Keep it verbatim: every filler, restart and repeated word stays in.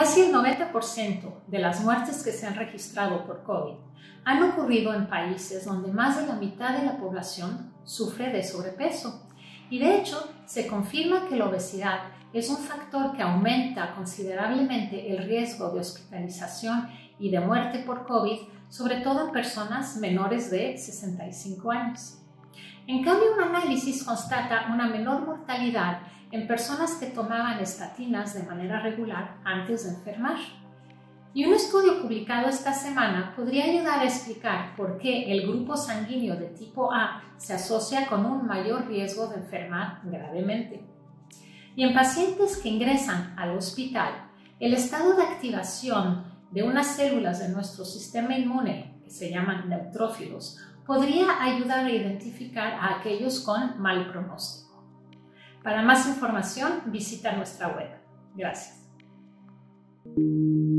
Casi el noventa por ciento de las muertes que se han registrado por COVID han ocurrido en países donde más de la mitad de la población sufre de sobrepeso. Y de hecho, se confirma que la obesidad es un factor que aumenta considerablemente el riesgo de hospitalización y de muerte por COVID, sobre todo en personas menores de sesenta y cinco años. En cambio, un análisis constata una menor mortalidad en personas que tomaban estatinas de manera regular antes de enfermar. Y un estudio publicado esta semana podría ayudar a explicar por qué el grupo sanguíneo de tipo A se asocia con un mayor riesgo de enfermar gravemente. Y en pacientes que ingresan al hospital, el estado de activación de unas células de nuestro sistema inmune, que se llaman neutrófilos, podría ayudar a identificar a aquellos con mal pronóstico. Para más información, visita nuestra web. Gracias.